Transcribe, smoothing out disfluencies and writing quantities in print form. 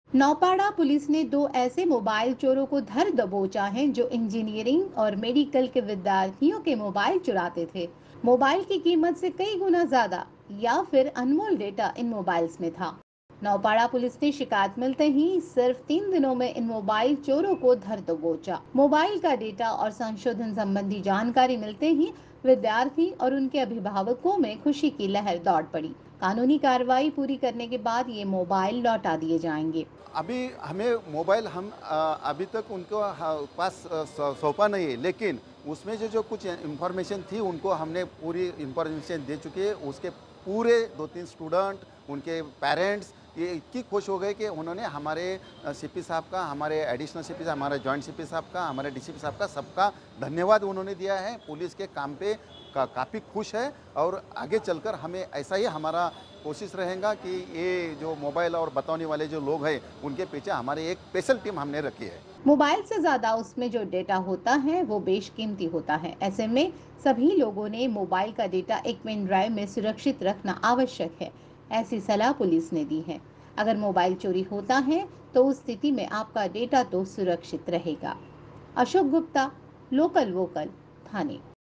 Naupada police ने दो ऐसे मोबाइल चोरों को धर दबोचा है जो इंजीनियरिंग और मेडिकल के विद्यार्थियों के मोबाइल चुराते थे। मोबाइल की कीमत से कई गुना ज्यादा या फिर अनमोल डेटा इन मोबाइल्स में था। नौपाड़ा पुलिस ने शिकायत मिलते ही सिर्फ 3 दिनों में इन मोबाइल चोरों को धर दबोचा। मोबाइल का डेटा और संशोधन संबंधी जानकारी मिलते ही विद्यार्थी और उनके अभिभावकों में खुशी की लहर दौड़ पड़ी। कानूनी कार्रवाई पूरी करने के बाद ये मोबाइल लौटा दिए जाएंगे। अभी हमें मोबाइल अभी तक उनको पास सौंपा नहीं है, लेकिन उसमें जो कुछ इन्फॉर्मेशन थी उनको हमने पूरी इन्फॉर्मेशन दे चुके हैं। उसके पूरे 2-3 स्टूडेंट, उनके पेरेंट्स ये इतनी खुश हो गए कि उन्होंने हमारे सीपी साहब का, हमारे एडिशनल सीपी साहब, हमारे जॉइंट सीपी साहब का, हमारे डीसीपी साहब का, सबका धन्यवाद उन्होंने दिया है। पुलिस के काम पे काफ़ी खुश है और आगे चलकर हमें ऐसा ही हमारा कोशिश रहेगा कि ये जो मोबाइल और बताने वाले जो लोग हैं उनके पीछे हमारी एक स्पेशल टीम हमने रखी है। मोबाइल से ज्यादा उसमें जो डेटा होता है वो बेशकीमती होता है। ऐसे में सभी लोगों ने मोबाइल का डेटा एक पेन ड्राइव में सुरक्षित रखना आवश्यक है। ऐसी सलाह पुलिस ने दी है। अगर मोबाइल चोरी होता है तो उस स्थिति में आपका डेटा तो सुरक्षित रहेगा। अशोक गुप्ता, लोकल वोकल, थाने।